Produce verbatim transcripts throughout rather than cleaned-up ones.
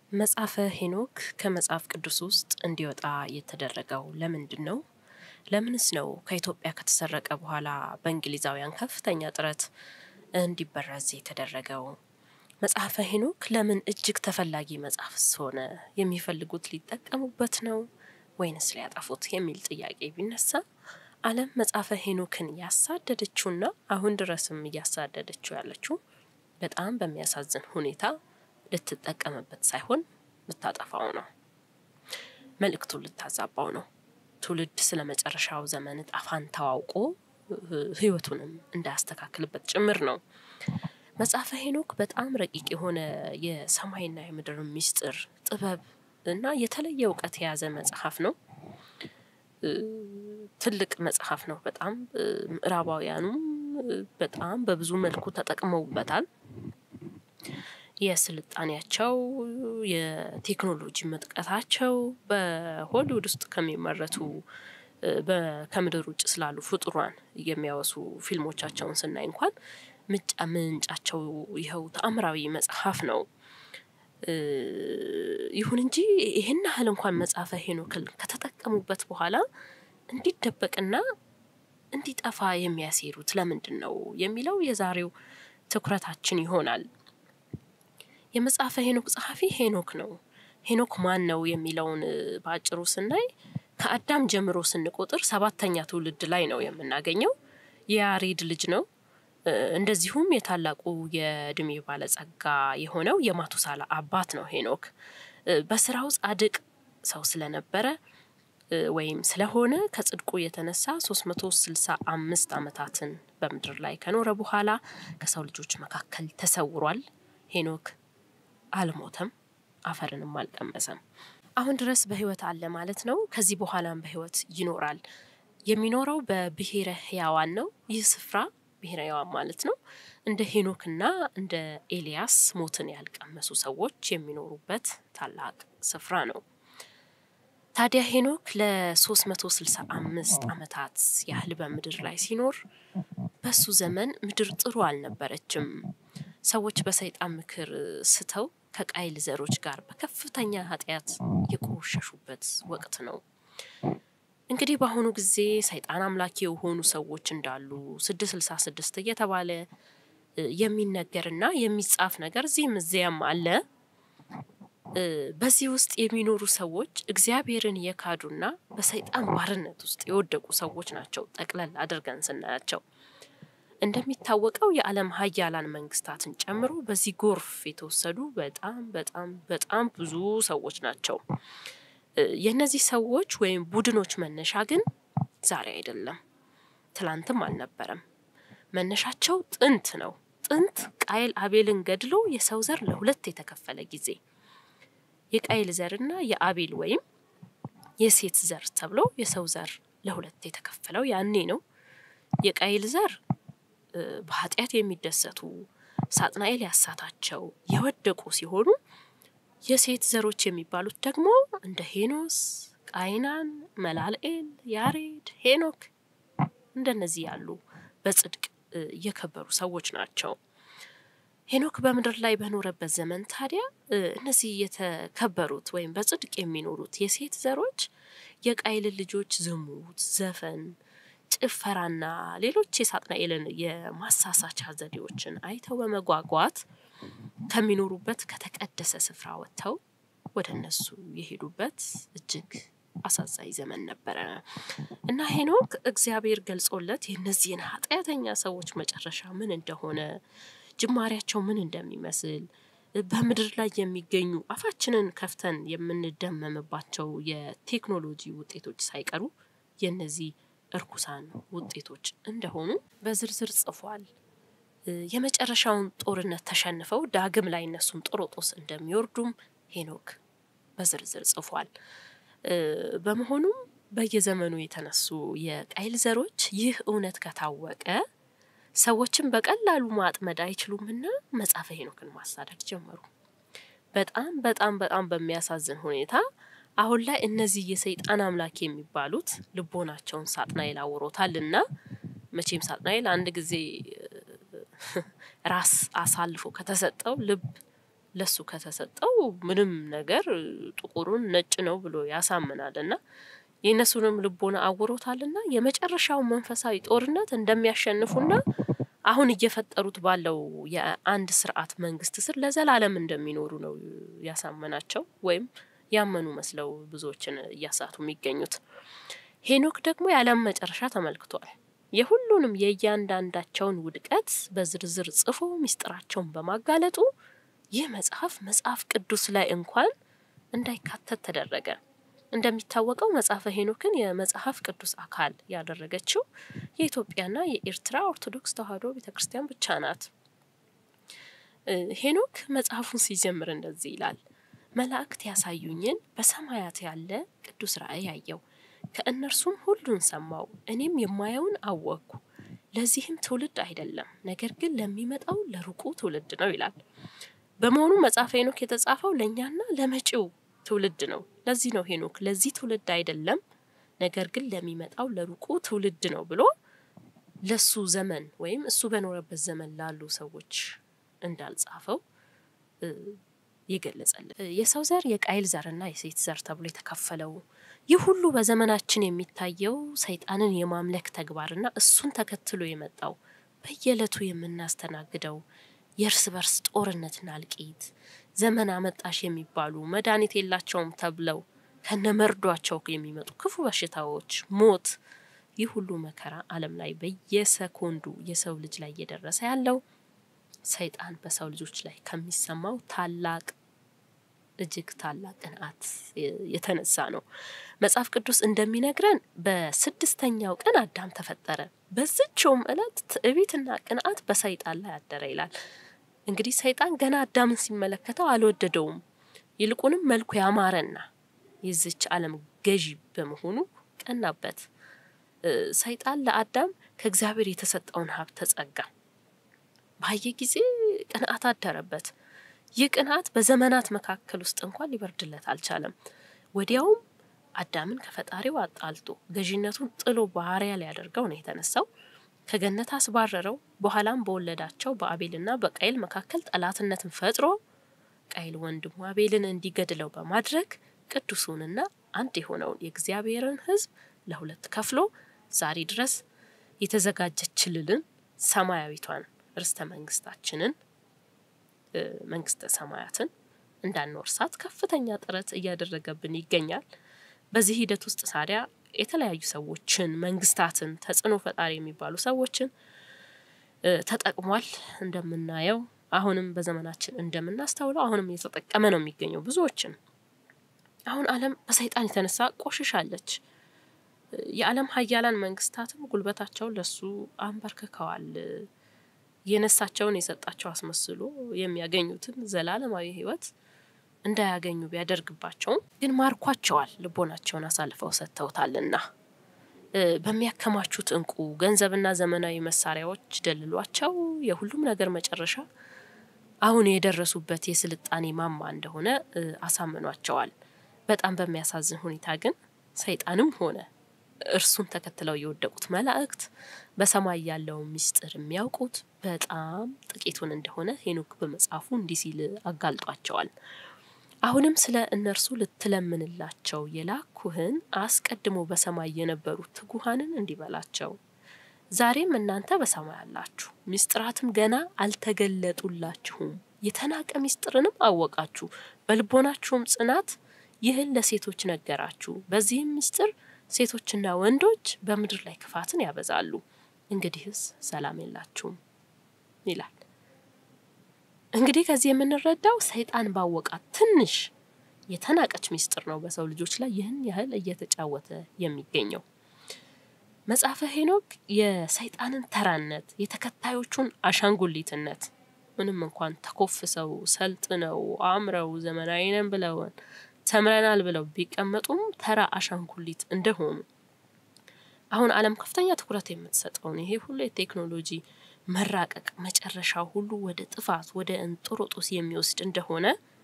መጽሐፈ ሄኖክ ከመጽሐፍ ቅዱስ ውስጥ እንዲወጣ የተደረገው ለምንድን ነው? ለምንስ ነው ከኢትዮጵያ ከተሰረቀ በኋላ በእንግሊዛውያን ከፍተኛ ጥረት እንዲበረዝ የተደረገው? መጽሐፈ ሄኖክ ለምን እጅግ ተፈላጊ መጽሐፍስ ሆነ? የሚፈልጉት ሊጠቀሙበት ነው ወይንስ ሊያጠፉት የሚል ጥያቄ ቢነሳ ዓለም መጽሐፈ ሄኖክን ያሳደደችውና አሁን ድረስም እያሳደደችው ያለችው በጣም በሚያሳዝን ሁኔታ ልትጠቀምበት ሳይሆን ልታጠፋው ነው። መልእክቱን ልታዛባው ነው። ትውልድ ስለመጨረሻው ዘመን ጣፋንታው አውቆ ህይወቱንም እንዳያስተካክልበት ጭምር ነው። መጽሐፈ ሄኖክ በጣም ረቂቅ የሆነ የሰማይና የምድር ምስጢር ጥበብ እና የተለየ ዕውቀት የያዘ መጽሐፍ ነው። ትልቅ መጽሐፍ ነው። በጣም ምዕራባውያኑም በጣም በብዙ መልኩ ተጠቅመውበታል። የስልጣኔያቸው የቴክኖሎጂ መጥቀታቸው በሆሊውድ ውስጥ ከሚመረቱ በከምድር ውጭ ስላሉ ፍጡራን የሚያወሱ ፊልሞቻቸውን ስናይ እንኳን ምንጫ ምንጫቸው ይኸው ተአምራዊ መጽሐፍ ነው። ይሁን እንጂ ይሄን ያህል እንኳን መጽሐፈ ሄኖክን ከተጠቀሙበት በኋላ እንዲደበቅና እንዲጠፋ የሚያሴሩት ለምንድነው የሚለው የዛሬው ትኩረታችን ይሆናል። የመጽሐፈ ሄኖክ ጸሐፊ ሄኖክ ነው። ሄኖክ ማን ነው የሚለውን ባጭሩ ስናይ ከአዳም ጀምሮ ስንቆጥር ሰባተኛ ትውልድ ላይ ነው የምናገኘው። የያሬድ ልጅ ነው። እንደዚሁም የታላቁ የእድሜ ባለጸጋ የሆነው የማቱሳላ አባት ነው ሄኖክ። በስራው ጻድቅ ሰው ስለነበረ ወይም ስለሆነ ከጽድቁ የተነሳ ሶስት መቶ ስልሳ አምስት ዓመታትን በምድር ላይ ከኖረ በኋላ ከሰው ልጆች መካከል ተሰውሯል። ሄኖክ አልሞተም፣ አፈርንም አልቀመሰም። አሁን ድረስ በህይወት አለ ማለት ነው። ከዚህ በኋላም በህይወት ይኖራል። የሚኖረው በብሔረ ሕያዋን ነው። ይህ ስፍራ ብሔረ ሕያዋን ማለት ነው እንደ ሄኖክና እንደ ኤልያስ ሞትን ያልቀመሱ ሰዎች የሚኖሩበት ታላቅ ስፍራ ነው። ታዲያ ሄኖክ ለ365 ዓመታት ያህል በምድር ላይ ሲኖር በሱ ዘመን ምድር ጥሩ አልነበረችም። ሰዎች በሰይጣን ምክር ስተው ከቃይል ዘሮች ጋር በከፍተኛ ኃጢያት የቆሸሹበት ወቅት ነው። እንግዲህ በአሁኑ ጊዜ ሰይጣን አምላኪ የሆኑ ሰዎች እንዳሉ ስድስት ስልሳ ስድስት እየተባለ የሚነገርና የሚጻፍ ነገር እዚህም እዚያም አለ። በዚህ ውስጥ የሚኖሩ ሰዎች እግዚአብሔርን የካዱና በሰይጣን ባርነት ውስጥ የወደቁ ሰዎች ናቸው። ጠቅለል አድርገን ስናያቸው እንደሚታወቀው የዓለም ሀያላን መንግስታትን ጨምሮ በዚህ ጎርፍ የተወሰዱ በጣም በጣም በጣም ብዙ ሰዎች ናቸው። የነዚህ ሰዎች ወይም ቡድኖች መነሻ ግን ዛሬ አይደለም፣ ትላንትም አልነበረም። መነሻቸው ጥንት ነው። ጥንት ቃይል አቤልን ገድሎ የሰው ዘር ለሁለት የተከፈለ ጊዜ የቃይል ዘርና የአቤል ወይም የሴት ዘር ተብሎ የሰው ዘር ለሁለት የተከፈለው ያኔ ነው። የቃይል ዘር በኃጢያት የሚደሰቱ ሳጥናኤል ያሳታቸው የወደቁ ሲሆኑ የሴት ዘሮች የሚባሉት ደግሞ እንደ ሄኖስ፣ ቃይናን፣ መላልኤል፣ ያሬድ፣ ሄኖክ እንደነዚህ ያሉ በጽድቅ የከበሩ ሰዎች ናቸው። ሄኖክ በምድር ላይ በኖረበት ዘመን ታዲያ እነዚህ የተከበሩት ወይም በጽድቅ የሚኖሩት የሴት ዘሮች የቃይል ልጆች ዝሙት፣ ዘፈን፣ ጭፈራና ሌሎች የሳጥናኤልን የማሳሳቻ ዘዴዎችን አይተው በመጓጓት ከሚኖሩበት ከተቀደሰ ስፍራ ወጥተው ወደነሱ የሄዱበት እጅግ አሳዛኝ ዘመን ነበር። እና ሄኖክ እግዚአብሔር ገልጾለት የነዚህን ኃጢያተኛ ሰዎች መጨረሻ ምን እንደሆነ ጅማሬያቸው ምን እንደሚመስል በምድር ላይ የሚገኙ አፋችንን ከፍተን የምንደመምባቸው የቴክኖሎጂ ውጤቶች ሳይቀሩ የነዚህ እርኩሳን ውጤቶች እንደሆኑ በዝርዝር ጽፏል። የመጨረሻውን ጦርነት ተሸንፈው ዳግም ላይ እነሱም ጦሮጦስ እንደሚወርዱም ሄኖክ በዝርዝር ጽፏል። በመሆኑም በየዘመኑ የተነሱ የቃይል ዘሮች ይህ እውነት ከታወቀ ሰዎችን በቀላሉ ማጥመድ አይችሉምና መጽሐፈ ሄኖክን ማሳደድ ጀመሩ። በጣም በጣም በጣም በሚያሳዝን ሁኔታ አሁን ላይ እነዚህ የሰይጣን አምላክ የሚባሉት ልቦናቸውን ሳጥናኤል አውሮታልና መቼም ሳጥናኤል አንድ ጊዜ ራስ አሳልፎ ከተሰጠው ልብ ለሱ ከተሰጠው ምንም ነገር ጥቁሩን ነጭ ነው ብሎ ያሳምናልና የነሱንም ልቦና አውሮታልና የመጨረሻው መንፈሳዊ ጦርነት እንደሚያሸንፉና አሁን እየፈጠሩት ባለው የአንድ ስርዓት መንግስት ስር ለዘላለም እንደሚኖሩ ነው ያሳመናቸው ወይም ያመኑ መስለው ብዙዎችን ያሳቱ የሚገኙት። ሄኖክ ደግሞ የዓለም መጨረሻ ተመልክቷል። የሁሉንም የእያንዳንዳቸውን ውድቀት በዝርዝር ጽፎ ሚስጥራቸውን በማጋለጡ ይህ መጽሐፍ መጽሐፍ ቅዱስ ላይ እንኳን እንዳይካተት ተደረገ። እንደሚታወቀው መጽሐፈ ሄኖክን የመጽሐፍ ቅዱስ አካል ያደረገችው የኢትዮጵያና የኤርትራ ኦርቶዶክስ ተዋሕዶ ቤተክርስቲያን ብቻ ናት። ሄኖክ መጽሐፉን ሲጀምር እንደዚህ ይላል። መላእክት ያሳዩኝን በሰማያት ያለ ቅዱስ ራእይ ያየው ከእነርሱም ሁሉን ሰማው እኔም የማየውን አወቅኩ ለዚህም ትውልድ አይደለም ነገር ግን ለሚመጣው ለሩቁ ትውልድ ነው ይላል። በመሆኑ መጽሐፈ ሄኖክ የተጻፈው ለኛና ለመጪው ትውልድ ነው። ለዚህ ነው ሄኖክ ለዚህ ትውልድ አይደለም ነገር ግን ለሚመጣው ለሩቁ ትውልድ ነው ብሎ ለሱ ዘመን ወይም እሱ በኖረበት ዘመን ላሉ ሰዎች እንዳልጻፈው ይገለጻል። የሰው ዘር የቃይል ዘርና የሴት ዘር ተብሎ የተከፈለው ይህ ሁሉ በዘመናችን የሚታየው ሰይጣንን የማምለክ ተግባርና እሱን ተከትሎ የመጣው በየዕለቱ የምናስተናግደው የእርስ በርስ ጦርነትና እልቂት ዘመን አመጣሽ የሚባሉ መድኃኒት የላቸውም ተብለው ከነመርዷቸው የሚመጡ ክፉ በሽታዎች፣ ሞት፣ ይህ ሁሉ መከራ ዓለም ላይ በየሰኮንዱ የሰው ልጅ ላይ እየደረሰ ያለው ሰይጣን በሰው ልጆች ላይ ከሚሰማው ታላቅ እጅግ ታላቅ ቅንዓት የተነሳ ነው። መጽሐፍ ቅዱስ እንደሚነግረን በስድስተኛው ቀን አዳም ተፈጠረ። በዚህችውም ዕለት ትዕቢትና ቅንዓት በሰይጣን ላይ አደረ ይላል። እንግዲህ ሰይጣን ገና አዳምን ሲመለከተው አልወደደውም። ይልቁንም መልኩ ያማረና የዚች ዓለም ገዢ በመሆኑ ቀናበት። ሰይጣን ለአዳም ከእግዚአብሔር የተሰጠውን ሀብት ጸጋ ባየ ጊዜ ቅንዓት አደረበት። ይህ ቅንዓት በዘመናት መካከል ውስጥ እንኳን ሊበርድለት አልቻለም። ወዲያውም አዳምን ከፈጣሪው አጣልቶ ገዢነቱን ጥሎ ባህሪያ ሊያደርገው ነው የተነሳው። ከገነት አስባረረው። በኋላም በወለዳቸው በአቤልና በቃይል መካከል ጠላትነትን ፈጥሮ ቃይል ወንድሙ አቤልን እንዲገድለው በማድረግ ቅዱሱንና አንድ የሆነውን የእግዚአብሔርን ሕዝብ ለሁለት ከፍሎ ዛሬ ድረስ የተዘጋጀችልን ሰማያዊቷን ርስተ መንግስታችንን መንግስተ ሰማያትን እንዳንወርሳት ከፍተኛ ጥረት እያደረገብን ይገኛል። በዚህ ሂደት ውስጥ ታዲያ የተለያዩ ሰዎችን መንግስታትን ተጽዕኖ ፈጣሪ የሚባሉ ሰዎችን ተጠቅሟል። እንደምናየው አሁንም በዘመናችን እንደምናስተውለው አሁንም እየተጠቀመ ነው የሚገኘው ብዙዎችን። አሁን ዓለም በሰይጣን የተነሳ ቆሽሻለች። የዓለም ሀያላን መንግስታትም ጉልበታቸውን ለሱ አንበርክከዋል። የነሳቸውን የሰጣቸው አስመስሎ የሚያገኙትን ዘላለማዊ ህይወት እንዳያገኙ ቢያደርግባቸውም ግን ማርኳቸዋል። ልቦናቸውን አሳልፈው ሰጥተውታልና በሚያከማቹት እንቁ ገንዘብና ዘመናዊ መሳሪያዎች ደልሏቸው የሁሉም ነገር መጨረሻ አሁን የደረሱበት የስልጣኔ ማማ እንደሆነ አሳምኗቸዋል። በጣም በሚያሳዝን ሁኔታ ግን ሰይጣንም ሆነ እርሱን ተከትለው የወደቁት መላእክት በሰማይ ያለው ሚስጥር የሚያውቁት በጣም ጥቂቱን እንደሆነ ሄኖክ በመጽሐፉ እንዲህ ሲል አጋልጧቸዋል። አሁንም ስለ እነርሱ ልትለምንላቸው የላኩህን አስቀድሞ በሰማይ የነበሩት ትጉሃንን እንዲበላቸው ዛሬም እናንተ በሰማይ አላችሁ፣ ሚስጥራትም ገና አልተገለጡላችሁም፣ የተናቀ ሚስጥርንም አወቃችሁ፣ በልቦናችሁም ጽናት ይህን ለሴቶች ነገራችሁ። በዚህም ሚስጥር ሴቶችና ወንዶች በምድር ላይ ክፋትን ያበዛሉ፣ እንግዲህስ ሰላም የላችሁም ይላል። እንግዲህ ከዚህ የምንረዳው ሰይጣን ባወቃት ትንሽ የተናቀች ሚስጥር ነው በሰው ልጆች ላይ ይህን ያህል እየተጫወተ የሚገኘው። መጽሐፈ ሄኖክ የሰይጣንን ተራነት፣ የተከታዮቹን አሻንጉሊትነት ምንም እንኳን ተኮፍሰው ሰልጥነው አምረው ዘመናዊ ነን ብለው ተምረናል ብለው ቢቀመጡም ተራ አሻንጉሊት እንደሆኑ አሁን ዓለም ከፍተኛ ትኩረት የምትሰጠው ይሄ ሁሉ የቴክኖሎጂ መራቀቅ መጨረሻው ሁሉ ወደ ጥፋት ወደ እንጦሮጦስ የሚወስድ እንደሆነ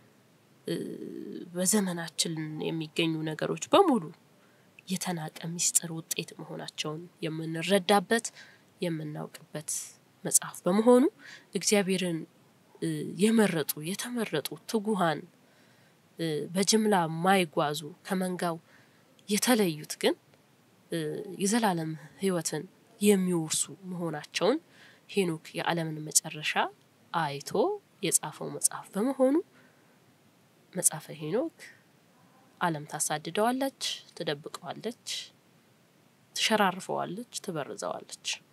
በዘመናችን የሚገኙ ነገሮች በሙሉ የተናቀ ሚስጥር ውጤት መሆናቸውን የምንረዳበት የምናውቅበት መጽሐፍ በመሆኑ እግዚአብሔርን የመረጡ የተመረጡ ትጉሃን በጅምላ ማይጓዙ ከመንጋው የተለዩት ግን የዘላለም ህይወትን የሚወርሱ መሆናቸውን ሄኖክ የዓለምን መጨረሻ አይቶ የጻፈው መጽሐፍ በመሆኑ መጽሐፈ ሄኖክ ዓለም ታሳድደዋለች፣ ትደብቀዋለች፣ ትሸራርፈዋለች፣ ትበርዛዋለች።